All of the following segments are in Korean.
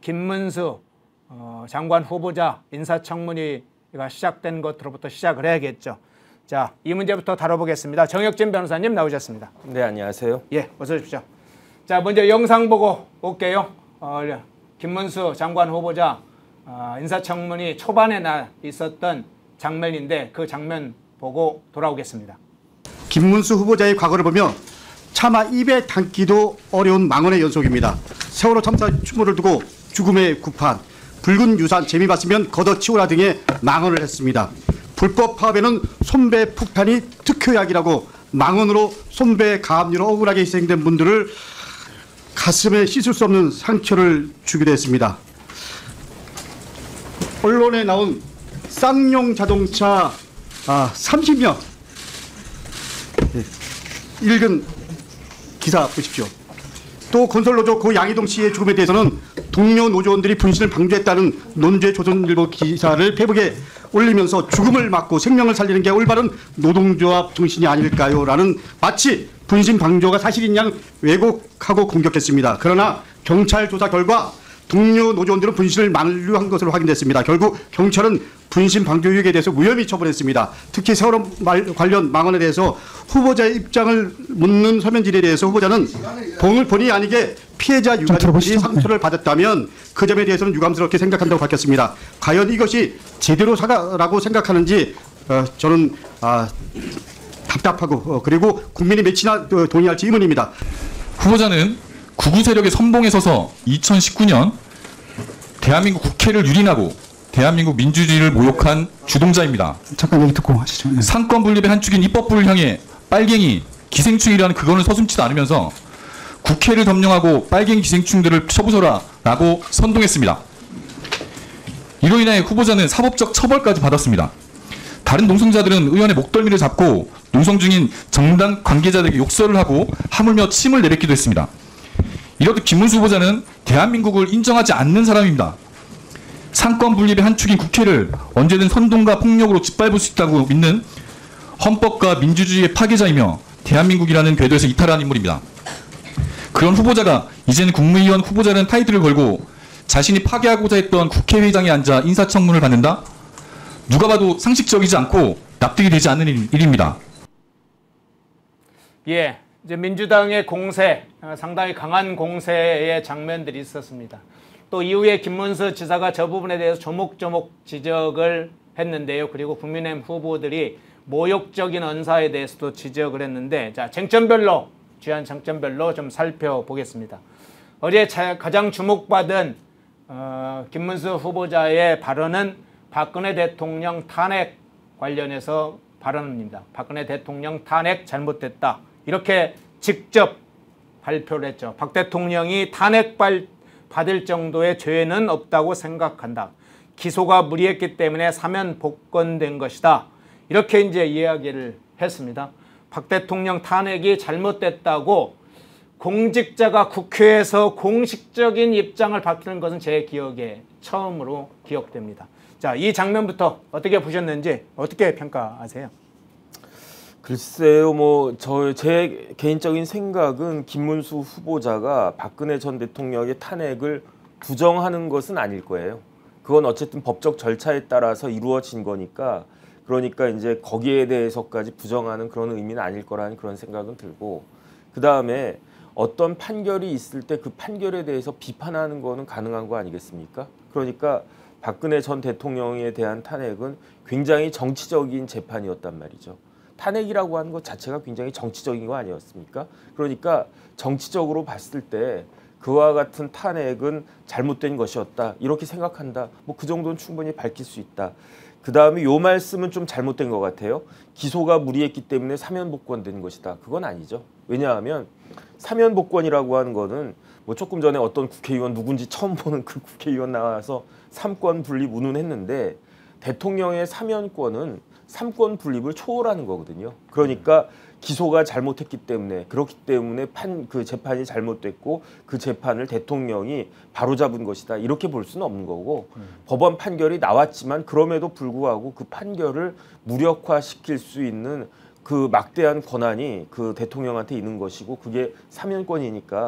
김문수 장관 후보자 인사청문회가 시작된 것으로부터 시작을 해야겠죠. 자, 이 문제부터 다뤄보겠습니다. 정혁진 변호사님 나오셨습니다. 네, 안녕하세요. 예, 어서 오십시오. 자, 먼저 영상 보고 올게요. 김문수 장관 후보자 인사청문회 초반에 있었던 장면인데 그 장면 보고 돌아오겠습니다. 김문수 후보자의 과거를 보며 차마 입에 담기도 어려운 망언의 연속입니다. 세월호 참사 추모를 두고 죽음의 구판, 붉은 유산 재미봤으면 걷어치우라 등의 망언을 했습니다. 불법 파업에는 손배 폭탄이 특효약이라고 망언으로 손배 가압류로 억울하게 희생된 분들을 가슴에 씻을 수 없는 상처를 주기도 했습니다. 언론에 나온 쌍용 자동차 30년 읽은 기사 보십시오. 또 건설노조 고 양희동 씨의 죽음에 대해서는 동료 노조원들이 분신을 방조했다는 논제 조선일보 기사를 페북에 올리면서 죽음을 막고 생명을 살리는 게 올바른 노동조합 정신이 아닐까요? 라는 마치 분신 방조가 사실인 양 왜곡하고 공격했습니다. 그러나 경찰 조사 결과 동료 노조원들은 분신을 만류한 것으로 확인됐습니다. 결국 경찰은 분신 방조 의혹에 대해서 무혐의 처분했습니다. 특히 세월호 관련 망언에 대해서 후보자의 입장을 묻는 서면 질의에 대해서 후보자는 본의 아니게 피해자 유가족들이 상처를 받았다면 그 점에 대해서는 유감스럽게 생각한다고 밝혔습니다. 과연 이것이 제대로 사과라고 생각하는지 저는 답답하고 그리고 국민이 몇이나 동의할지 의문입니다. 후보자는 구구 세력의 선봉에 서서 2019년 대한민국 국회를 유린하고 대한민국 민주주의를 모욕한 주동자입니다. 잠깐 얘기 듣고 하시죠. 네. 상권 분립의 한 축인 입법부를 향해 빨갱이, 기생충이라는 그거는 서슴지도 않으면서 국회를 점령하고 빨갱이 기생충들을 쳐부숴라 라고 선동했습니다. 이로 인해 후보자는 사법적 처벌까지 받았습니다. 다른 농성자들은 의원의 목덜미를 잡고 농성 중인 정당 관계자들에게 욕설을 하고 하물며 침을 내뱉기도 했습니다. 이렇듯 김문수 후보자는 대한민국을 인정하지 않는 사람입니다. 상권 분립의 한 축인 국회를 언제든 선동과 폭력으로 짓밟을 수 있다고 믿는 헌법과 민주주의의 파괴자이며 대한민국이라는 궤도에서 이탈한 인물입니다. 그런 후보자가 이제는 국무위원 후보자라는 타이틀을 걸고 자신이 파괴하고자 했던 국회의장에 앉아 인사청문을 받는다? 누가 봐도 상식적이지 않고 납득이 되지 않는 일입니다. 예, 이제 민주당의 공세, 상당히 강한 공세의 장면들이 있었습니다. 또 이후에 김문수 지사가 저 부분에 대해서 조목조목 지적을 했는데요. 그리고 국민의힘 후보들이 모욕적인 언사에 대해서도 지적을 했는데, 자, 쟁점별로, 주요한 쟁점별로 좀 살펴보겠습니다. 어제 가장 주목받은 김문수 후보자의 발언은 박근혜 대통령 탄핵 관련해서 발언입니다. 박근혜 대통령 탄핵 잘못됐다. 이렇게 직접 발표를 했죠. 박 대통령이 탄핵 받을 정도의 죄는 없다고 생각한다. 기소가 무리했기 때문에 사면 복권된 것이다. 이렇게 이제 이야기를 했습니다. 박 대통령 탄핵이 잘못됐다고 공직자가 국회에서 공식적인 입장을 밝히는 것은 제 기억에 처음으로 기억됩니다. 자, 이 장면부터 어떻게 보셨는지 어떻게 평가하세요? 글쎄요, 제 개인적인 생각은 김문수 후보자가 박근혜 전 대통령의 탄핵을 부정하는 것은 아닐 거예요. 그건 어쨌든 법적 절차에 따라서 이루어진 거니까, 그러니까 이제 거기에 대해서까지 부정하는 그런 의미는 아닐 거라는 그런 생각은 들고, 그 다음에 어떤 판결이 있을 때 그 판결에 대해서 비판하는 거는 가능한 거 아니겠습니까? 그러니까 박근혜 전 대통령에 대한 탄핵은 굉장히 정치적인 재판이었단 말이죠. 탄핵이라고 하는 것 자체가 굉장히 정치적인 거 아니었습니까? 그러니까 정치적으로 봤을 때 그와 같은 탄핵은 잘못된 것이었다. 이렇게 생각한다. 그 정도는 충분히 밝힐 수 있다. 그 다음에 요 말씀은 좀 잘못된 것 같아요. 기소가 무리했기 때문에 사면 복권된 것이다. 그건 아니죠. 왜냐하면 사면 복권이라고 하는 거는 조금 전에 어떤 국회의원 누군지 처음 보는 그 국회의원 나와서 삼권 분립 운운했는데, 대통령의 사면권은 삼권 분립을 초월하는 거거든요. 그러니까 기소가 잘못했기 때문에, 그렇기 때문에 그 재판이 잘못됐고 그 재판을 대통령이 바로잡은 것이다. 이렇게 볼 수는 없는 거고, 법원 판결이 나왔지만 그럼에도 불구하고 그 판결을 무력화시킬 수 있는 그 막대한 권한이 그 대통령한테 있는 것이고, 그게 사면권이니까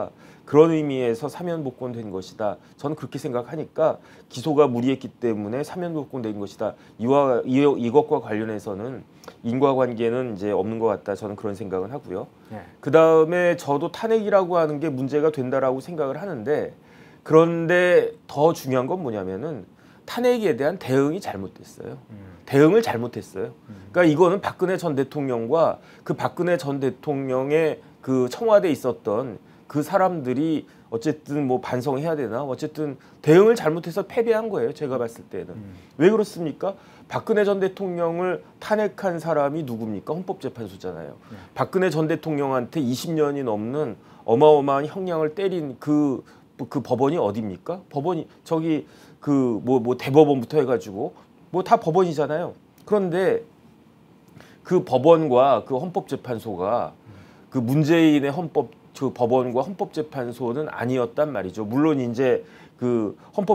그런 의미에서 사면 복권된 것이다. 저는 그렇게 생각하니까 기소가 무리했기 때문에 사면 복권된 것이다. 이것과 관련해서는 인과관계는 이제 없는 것 같다. 저는 그런 생각을 하고요. 네. 그 다음에 저도 탄핵이라고 하는 게 문제가 된다라고 생각을 하는데, 그런데 더 중요한 건 뭐냐면은 탄핵에 대한 대응이 잘못됐어요. 대응을 잘못했어요. 그러니까 이거는 박근혜 전 대통령과 그 박근혜 전 대통령의 그 청와대에 있었던 그 사람들이 어쨌든 뭐 반성해야 되나, 어쨌든 대응을 잘못해서 패배한 거예요. 제가 봤을 때는. 왜 그렇습니까? 박근혜 전 대통령을 탄핵한 사람이 누굽니까? 헌법재판소잖아요. 박근혜 전 대통령한테 20년이 넘는 어마어마한 형량을 때린 그 법원이 어디입니까? 법원이 저기 그 뭐 대법원부터 해가지고 뭐 다 법원이잖아요. 그런데 그 법원과 그 헌법재판소가 그 문재인의 그 법원과 헌법재판소는 아니었단 말이죠. 물론 이제 그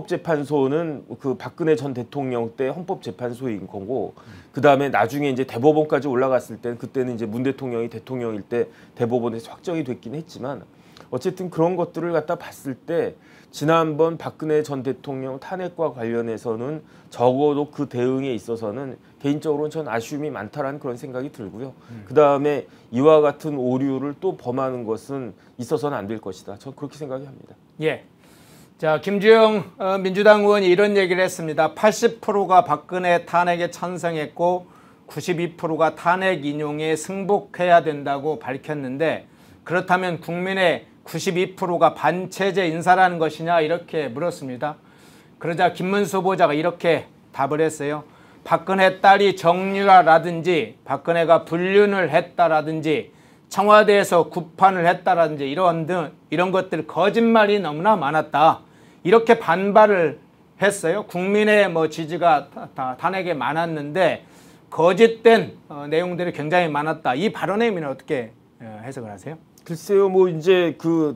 헌법재판소는 그 박근혜 전 대통령 때 헌법재판소인 거고, 그 다음에 나중에 이제 대법원까지 올라갔을 때는 그때는 이제 문 대통령이 대통령일 때 대법원에서 확정이 됐긴 했지만, 어쨌든 그런 것들을 갖다 봤을 때 지난번 박근혜 전 대통령 탄핵과 관련해서는 적어도 그 대응에 있어서는 개인적으로는 전 아쉬움이 많다라는 그런 생각이 들고요. 그 다음에 이와 같은 오류를 또 범하는 것은 있어서는 안 될 것이다. 저는 그렇게 생각이 합니다. 예. 자, 김주영 민주당 의원이 이런 얘기를 했습니다. 80%가 박근혜 탄핵에 찬성했고 92%가 탄핵 인용에 승복해야 된다고 밝혔는데, 그렇다면 국민의 92%가 반체제 인사라는 것이냐 이렇게 물었습니다. 그러자 김문수 후보자가 이렇게 답을 했어요. 박근혜 딸이 정유라라든지 박근혜가 불륜을 했다라든지 청와대에서 구판을 했다라든지 이런 것들 거짓말이 너무나 많았다. 이렇게 반발을 했어요. 국민의 뭐 지지가 탄핵에 많았는데 거짓된 내용들이 굉장히 많았다. 이 발언의 의미는 어떻게 해석을 하세요? 글쎄요, 뭐 이제 그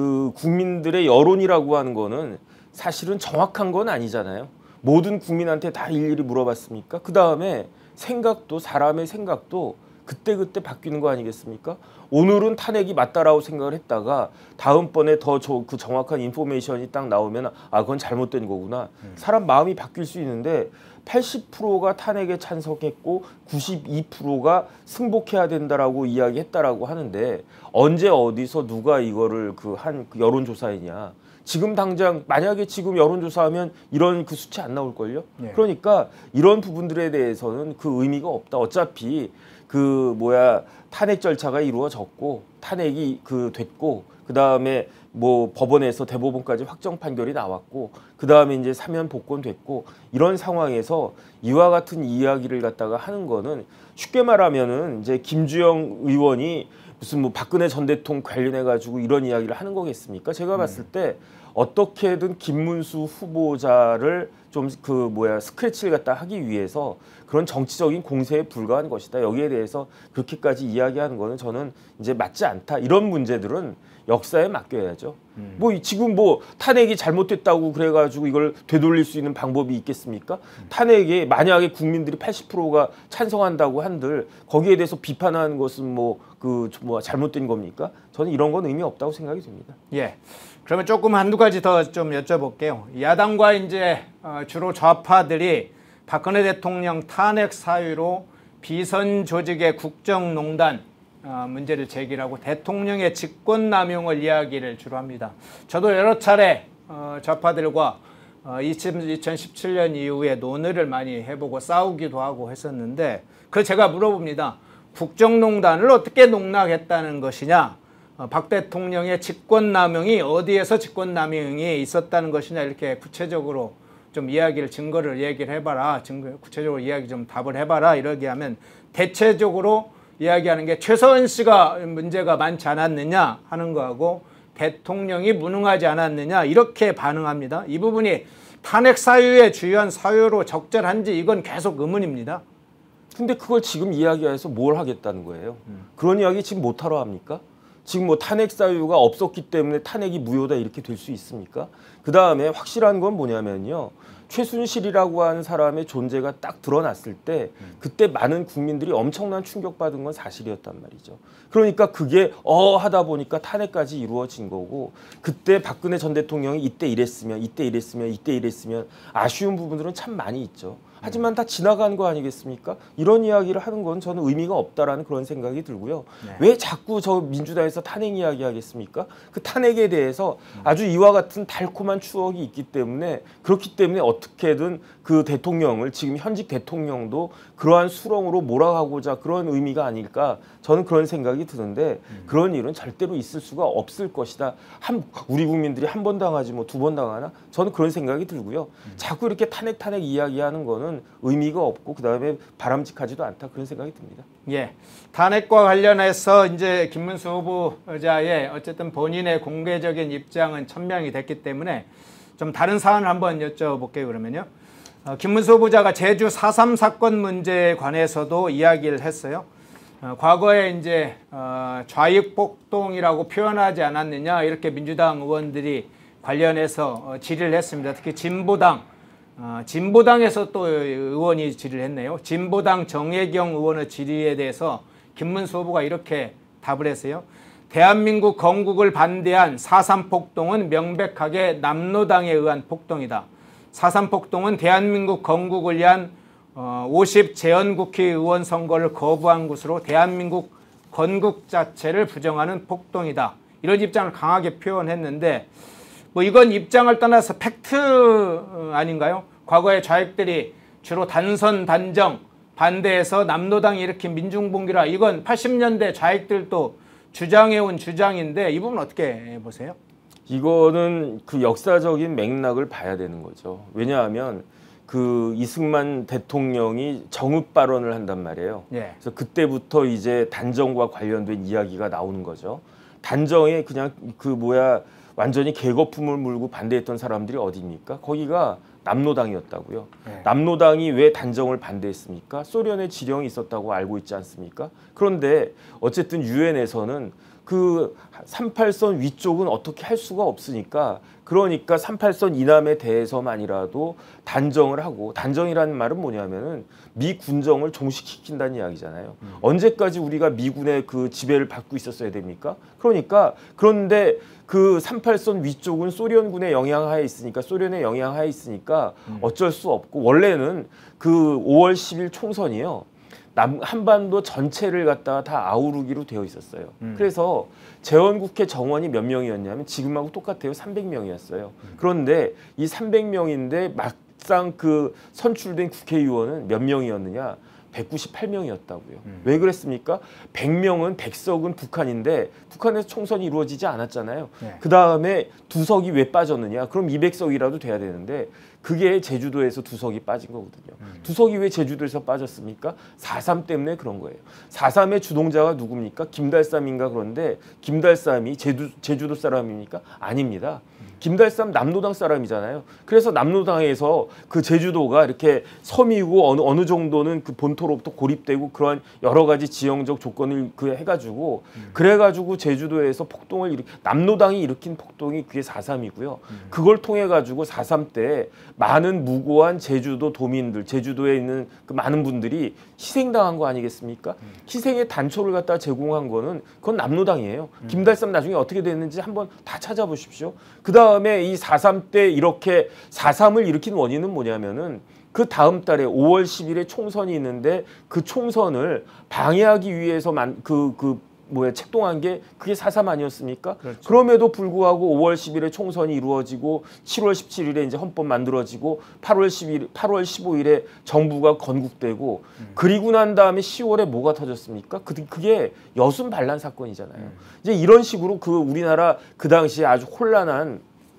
국민들의 여론이라고 하는 거는 사실은 정확한 건 아니잖아요. 모든 국민한테 다 일일이 물어봤습니까? 그 다음에 생각도, 사람의 생각도 그때그때 바뀌는 거 아니겠습니까? 오늘은 탄핵이 맞다라고 생각을 했다가 다음번에 더 그 정확한 인포메이션이 딱 나오면 그건 잘못된 거구나. 사람 마음이 바뀔 수 있는데 80%가 탄핵에 찬성했고 92%가 승복해야 된다라고 이야기했다라고 하는데, 언제 어디서 누가 이거를 한 여론조사이냐. 지금 당장 만약에 지금 여론조사하면 이런 그 수치 안 나올걸요. 네. 그러니까 이런 부분들에 대해서는 그 의미가 없다. 어차피 탄핵 절차가 이루어졌고 탄핵이 됐고, 그 다음에 뭐 법원에서 대법원까지 확정 판결이 나왔고, 그 다음에 이제 사면 복권됐고, 이런 상황에서 이와 같은 이야기를 갖다가 하는 거는 쉽게 말하면은 이제 김주영 의원이 무슨 뭐 박근혜 전 대통령 관련해 가지고 이런 이야기를 하는 거겠습니까? 제가 봤을 때 어떻게든 김문수 후보자를 좀 스크래치를 갖다 하기 위해서 그런 정치적인 공세에 불과한 것이다. 여기에 대해서 그렇게까지 이야기하는 거는 저는 이제 맞지 않다. 이런 문제들은 역사에 맡겨야죠. 지금 탄핵이 잘못됐다고 그래가지고 이걸 되돌릴 수 있는 방법이 있겠습니까? 탄핵에 만약에 국민들이 80%가 찬성한다고 한들 거기에 대해서 비판하는 것은 잘못된 겁니까? 저는 이런 건 의미 없다고 생각이 듭니다. 예. 그러면 조금 한두 가지 더 좀 여쭤볼게요. 야당과 이제 주로 좌파들이 박근혜 대통령 탄핵 사유로 비선 조직의 국정농단 문제를 제기하고 대통령의 직권남용을 이야기를 주로 합니다. 저도 여러 차례 좌파들과 2017년 이후에 논의를 많이 해보고 싸우기도 하고 했었는데, 제가 물어봅니다. 국정농단을 어떻게 농락했다는 것이냐, 박 대통령의 직권남용이 어디에서 직권남용이 있었다는 것이냐, 이렇게 구체적으로 좀 증거를 얘기를 해봐라, 구체적으로 답을 해봐라, 이렇게 하면 대체적으로 이야기하는 게 최서은 씨가 문제가 많지 않았느냐 하는 거하고 대통령이 무능하지 않았느냐, 이렇게 반응합니다. 이 부분이 탄핵 사유의 주요한 사유로 적절한지 이건 계속 의문입니다. 근데 그걸 지금 이야기해서 뭘 하겠다는 거예요? 그런 이야기 지금 못하러 합니까? 지금 탄핵 사유가 없었기 때문에 탄핵이 무효다 이렇게 될 수 있습니까? 그 다음에 확실한 건 뭐냐면요. 최순실이라고 하는 사람의 존재가 딱 드러났을 때 그때 많은 국민들이 엄청난 충격받은 건 사실이었단 말이죠. 그러니까 그게 하다 보니까 탄핵까지 이루어진 거고 그때 박근혜 전 대통령이 이때 이랬으면 아쉬운 부분들은 참 많이 있죠. 하지만 다 지나간 거 아니겠습니까? 이런 이야기를 하는 건 저는 의미가 없다라는 그런 생각이 들고요. 네. 왜 자꾸 저 민주당에서 탄핵 이야기 하겠습니까? 그 탄핵에 대해서 아주 이와 같은 달콤한 추억이 있기 때문에 그렇기 때문에 어떻게든 그 대통령을 지금 현직 대통령도 그러한 수렁으로 몰아가고자 그런 의미가 아닐까 저는 그런 생각이 드는데 그런 일은 절대로 있을 수가 없을 것이다. 우리 국민들이 한 번 당하지 뭐 두 번 당하나? 저는 그런 생각이 들고요. 자꾸 이렇게 탄핵 이야기하는 거는 의미가 없고 그다음에 바람직하지도 않다 그런 생각이 듭니다. 예, 탄핵과 관련해서 이제 김문수 후보자의 어쨌든 본인의 공개적인 입장은 천명이 됐기 때문에 좀 다른 사안을 한번 여쭤볼게요. 그러면요. 김문수 후보자가 제주 4.3 사건 문제에 관해서도 이야기를 했어요. 과거에 이제 좌익폭동이라고 표현하지 않았느냐 이렇게 민주당 의원들이 관련해서 질의를 했습니다. 특히 진보당에서 또 의원이 질의를 했네요. 진보당 정혜경 의원의 질의에 대해서 김문수 후보가 이렇게 답을 했어요. 대한민국 건국을 반대한 4.3 폭동은 명백하게 남로당에 의한 폭동이다. 4.3 폭동은 대한민국 건국을 위한 50 재헌국회의원 선거를 거부한 것으로 대한민국 건국 자체를 부정하는 폭동이다. 이런 입장을 강하게 표현했는데 뭐 이건 입장을 떠나서 팩트 아닌가요? 과거에 좌익들이 주로 단선 단정 반대해서 남로당이 일으킨 민중봉기라 이건 80년대 좌익들도 주장해온 주장인데 이 부분 어떻게 보세요? 이거는 그 역사적인 맥락을 봐야 되는 거죠. 왜냐하면 그 이승만 대통령이 정읍 발언을 한단 말이에요. 예. 그래서 그때부터 이제 단정과 관련된 이야기가 나오는 거죠. 단정에 그냥 완전히 개거품을 물고 반대했던 사람들이 어디입니까? 거기가 남로당이었다고요. 네. 남로당이 왜 단정을 반대했습니까? 소련의 지령이 있었다고 알고 있지 않습니까? 그런데 어쨌든 유엔에서는 그 38선 위쪽은 어떻게 할 수가 없으니까 그러니까 38선 이남에 대해서만이라도 단정을 하고 단정이라는 말은 뭐냐면은 미 군정을 종식시킨다는 이야기잖아요. 언제까지 우리가 미군의 그 지배를 받고 있었어야 됩니까? 그런데 그 38선 위쪽은 소련군의 영향하에 있으니까 어쩔 수 없고 원래는 그 5월 10일 총선이요. 한반도 전체를 갖다가 다 아우르기로 되어 있었어요. 그래서 재헌국회 정원이 몇 명이었냐면 지금하고 똑같아요. 300명이었어요. 그런데 이 300명인데 막상 그 선출된 국회의원은 몇 명이었느냐? 198명이었다고요. 왜 그랬습니까? 100명은 100석은 북한인데 북한에서 총선이 이루어지지 않았잖아요. 네. 그다음에 2석이 왜 빠졌느냐? 그럼 200석이라도 돼야 되는데 그게 제주도에서 2석이 빠진 거거든요. 2석이 왜 제주도에서 빠졌습니까? 4.3 때문에 그런 거예요. 4.3의 주동자가 누굽니까? 김달삼인가 그런데 김달삼이 제주도 사람입니까? 아닙니다. 김달삼 남로당 사람이잖아요. 그래서 남로당에서 그 제주도가 이렇게 섬이고 어느 정도는 그 본토로부터 고립되고 그런 여러 가지 지형적 조건을 해가지고 그래가지고 제주도에서 남로당이 일으킨 폭동이 그게 4.3이고요. 그걸 통해 가지고 4.3 때 많은 무고한 제주도 도민들, 제주도에 있는 그 많은 분들이 희생당한 거 아니겠습니까? 희생의 단초를 갖다 제공한 거는 그건 남로당이에요. 김달삼 나중에 어떻게 됐는지 한번 다 찾아보십시오. 그 다음에 이 4.3 때 이렇게 4.3을 일으킨 원인은 뭐냐면은 그 다음 달에 5월 10일에 총선이 있는데 그 총선을 방해하기 위해서 책동한 게 그게 4.3 아니었습니까? 그렇죠. 그럼에도 불구하고 5월 10일에 총선이 이루어지고 7월 17일에 이제 헌법 만들어지고 8월 15일에 정부가 건국되고 그리고 난 다음에 10월에 뭐가 터졌습니까? 그게 여순 반란 사건이잖아요. 이제 이런 식으로 그 우리나라 그 당시에 아주 혼란한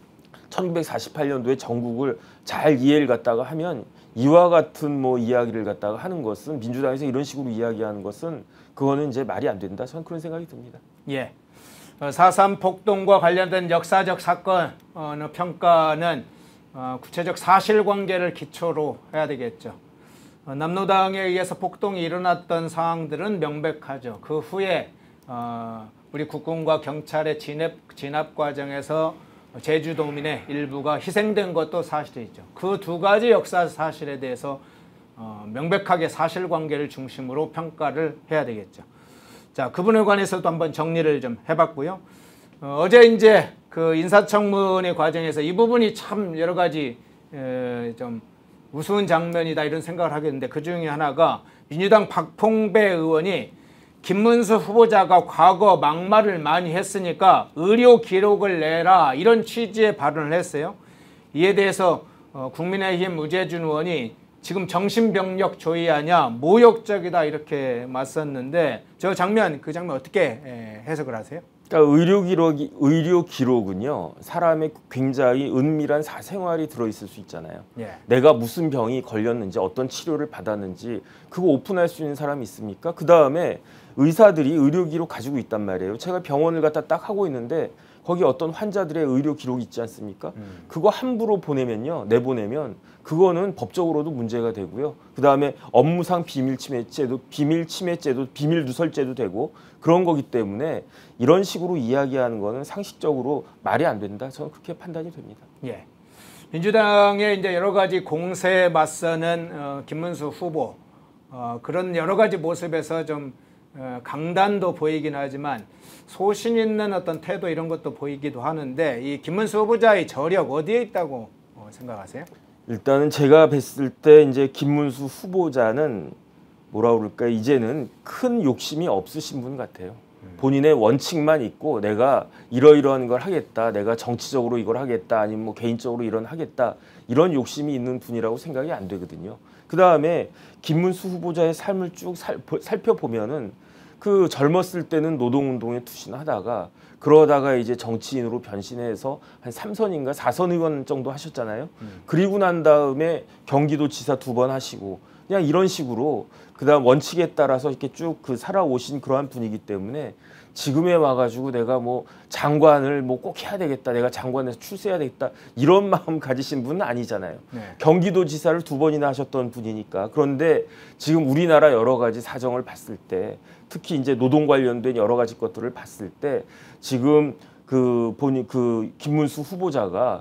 1948년도에 전국을 잘 이해를 갖다가 하면 이와 같은 이야기를 갖다가 하는 것은 민주당에서 이런 식으로 이야기하는 것은 그거는 이제 말이 안 된다. 저는 그런 생각이 듭니다. 예. 4.3 폭동과 관련된 역사적 사건 평가는 구체적 사실관계를 기초로 해야 되겠죠. 남로당에 의해서 폭동이 일어났던 상황들은 명백하죠. 그 후에 우리 국군과 경찰의 진압 과정에서 제주도민의 일부가 희생된 것도 사실이죠. 그 두 가지 역사 사실에 대해서 명백하게 사실관계를 중심으로 평가를 해야 되겠죠. 자, 그 부분에 관해서도 한번 정리를 좀 해봤고요. 어제 이제 그 인사청문회 과정에서 이 부분이 참 여러 가지 좀 우스운 장면이다 이런 생각을 하게 됐는데, 그 중에 하나가 민주당 박봉배 의원이 김문수 후보자가 과거 막말을 많이 했으니까 의료 기록을 내라 이런 취지의 발언을 했어요. 이에 대해서 국민의힘 우재준 의원이 지금 정신병력 조의하냐, 모욕적이다 이렇게 맞섰는데, 그 장면 어떻게 해석을 하세요? 그러니까 의료 기록은요, 사람의 굉장히 은밀한 사생활이 들어있을 수 있잖아요. 예. 내가 무슨 병이 걸렸는지, 어떤 치료를 받았는지 그거 오픈할 수 있는 사람이 있습니까? 그 다음에 의사들이 의료 기록 가지고 있단 말이에요. 제가 병원을 갖다 딱 하고 있는데 거기 어떤 환자들의 의료 기록이 있지 않습니까? 그거 함부로 내보내면 그거는 법적으로도 문제가 되고요. 그 다음에 업무상 비밀침해죄도, 비밀누설죄도 되고 그런 거기 때문에 이런 식으로 이야기하는 거는 상식적으로 말이 안 된다. 저는 그렇게 판단이 됩니다. 예. 민주당의 이제 여러 가지 공세에 맞서는 김문수 후보, 그런 여러 가지 모습에서 좀 강단도 보이긴 하지만 소신 있는 어떤 태도 이런 것도 보이기도 하는데, 이 김문수 후보자의 저력 어디에 있다고 생각하세요? 일단은 제가 뵀을 때 이제 김문수 후보자는 뭐라 그럴까, 이제는 큰 욕심이 없으신 분 같아요. 본인의 원칙만 있고 내가 이러이러한 걸 하겠다, 내가 정치적으로 이걸 하겠다, 아니면 뭐 개인적으로 이런 하겠다, 이런 욕심이 있는 분이라고 생각이 안 되거든요. 그 다음에 김문수 후보자의 삶을 쭉 살펴보면은 그 젊었을 때는 노동운동에 투신하다가 그러다가 이제 정치인으로 변신해서 한 3선인가 4선 의원 정도 하셨잖아요. 그리고 난 다음에 경기도지사 2번 하시고 그냥 이런 식으로 그다음 원칙에 따라서 이렇게 쭉 살아오신 그러한 분이기 때문에 지금에 와가지고 내가 뭐 장관을 뭐 꼭 해야 되겠다, 내가 장관에서 출세해야 되겠다 이런 마음 가지신 분은 아니잖아요. 네. 경기도지사를 2번이나 하셨던 분이니까. 그런데 지금 우리나라 여러 가지 사정을 봤을 때, 특히 이제 노동 관련된 여러 가지 것들을 봤을 때 지금 김문수 후보자가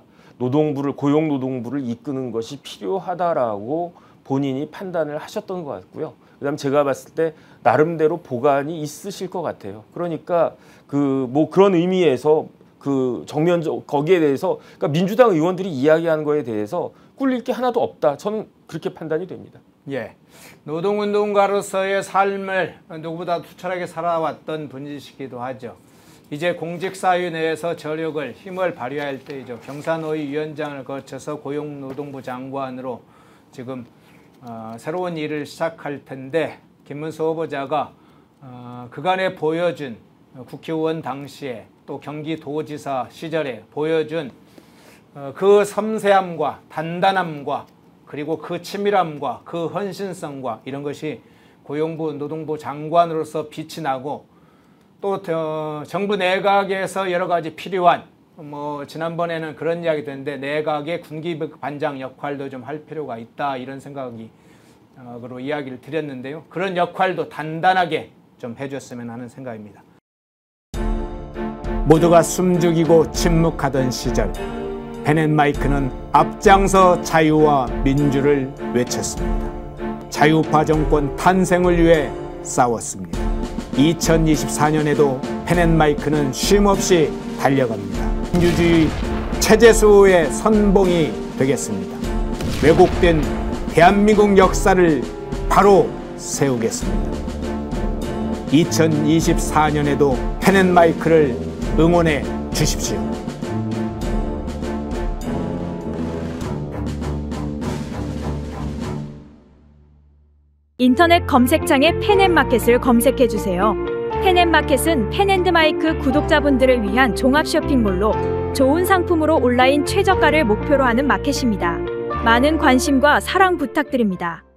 고용노동부를 이끄는 것이 필요하다라고 본인이 판단을 하셨던 것 같고요. 그다음 제가 봤을 때 나름대로 보관이 있으실 것 같아요. 그러니까 뭐 그런 의미에서 정면적 거기에 대해서, 그러니까 민주당 의원들이 이야기하는 거에 대해서 꿀릴 게 하나도 없다. 저는 그렇게 판단이 됩니다. 예, 노동운동가로서의 삶을 누구보다 투철하게 살아왔던 분이시기도 하죠. 이제 공직사회 내에서 힘을 발휘할 때이죠. 경산호위 위원장을 거쳐서 고용노동부 장관으로 지금 새로운 일을 시작할 텐데, 김문수 후보자가 그간에 보여준 국회의원 당시에 또 경기도지사 시절에 보여준 그 섬세함과 단단함과 그리고 그 치밀함과 그 헌신성과 이런 것이 고용부 노동부 장관으로서 빛이 나고, 또 정부 내각에서 여러 가지 필요한, 뭐 지난번에는 그런 이야기도 했는데 내각의 군기 반장 역할도 좀 할 필요가 있다 이런 생각으로 이야기를 드렸는데요. 그런 역할도 단단하게 좀 해줬으면 하는 생각입니다. 모두가 숨죽이고 침묵하던 시절, 펜앤마이크는 앞장서 자유와 민주를 외쳤습니다. 자유파 정권 탄생을 위해 싸웠습니다. 2024년에도 펜앤마이크는 쉼없이 달려갑니다. 민주주의 체제수호의 선봉이 되겠습니다. 왜곡된 대한민국 역사를 바로 세우겠습니다. 2024년에도 펜앤마이크를 응원해 주십시오. 인터넷 검색창에 펜앤마켓을 검색해주세요. 펜앤마켓은 펜앤드마이크 구독자분들을 위한 종합 쇼핑몰로 좋은 상품으로 온라인 최저가를 목표로 하는 마켓입니다. 많은 관심과 사랑 부탁드립니다.